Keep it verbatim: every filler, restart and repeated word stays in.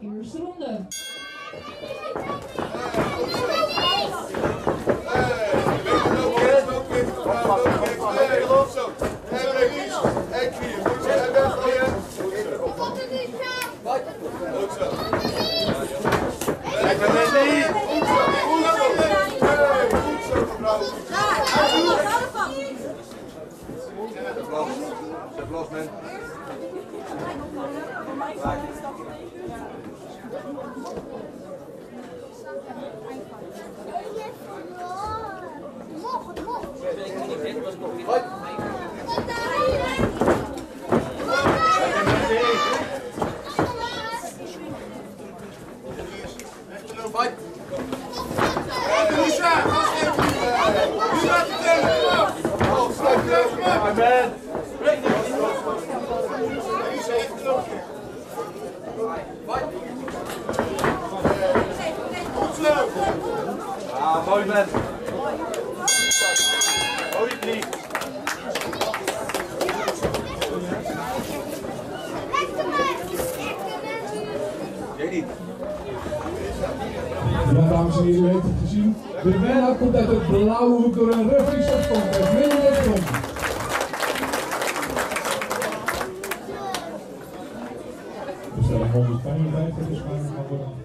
Eerste ronde. Ah, mooi man. Mooi vlieg. Ja, dames en heren, u heeft het gezien. De winnaar komt uit het blauwe hoek door een rugfiets opkomt. Het middenlid komt. We stellen honderdvijfenvijftig, dus maar